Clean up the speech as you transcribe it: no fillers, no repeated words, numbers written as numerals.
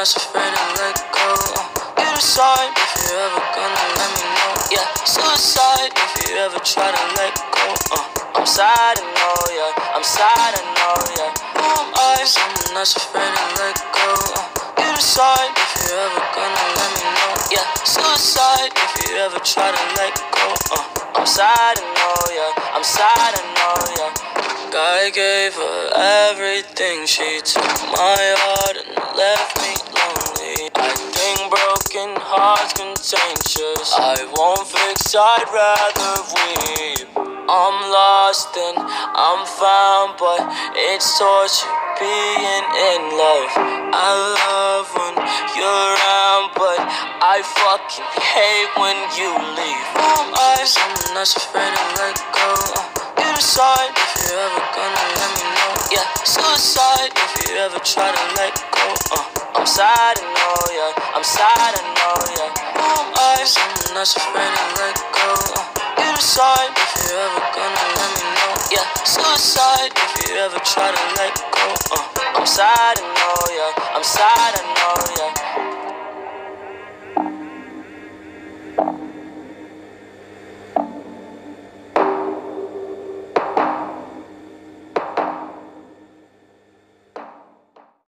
that's afraid to let go. You decide if you're ever gonna let me know. Yeah, suicide if you ever try to let go. I'm sad, I know, yeah. I'm sad, I know, yeah. Who am I? Someone that's afraid to let go. You decide if you're ever gonna let me know. Yeah, suicide if you ever try to let go. I'm sad, I know, yeah. I'm sad, I know, yeah. I gave her everything. She took my heart and left me lonely. I think broken hearts contagious. I won't fix, I'd rather weep. I'm lost and I'm found, but it's torture being in love. I love when you're around, but I fucking hate when you leave. Who am I? Someone that's afraid to let go. You decide if you're ever gonna let me know. Yeah, suicide if you ever try to let go. I'm sad, I know, yeah. I'm sad, I know, yeah. Who am I? Someone that's afraid to let go. You decide if you're ever gonna let me know. Yeah, suicide if you ever try to let go. I'm sad, I know, yeah. I'm sad, I know, yeah.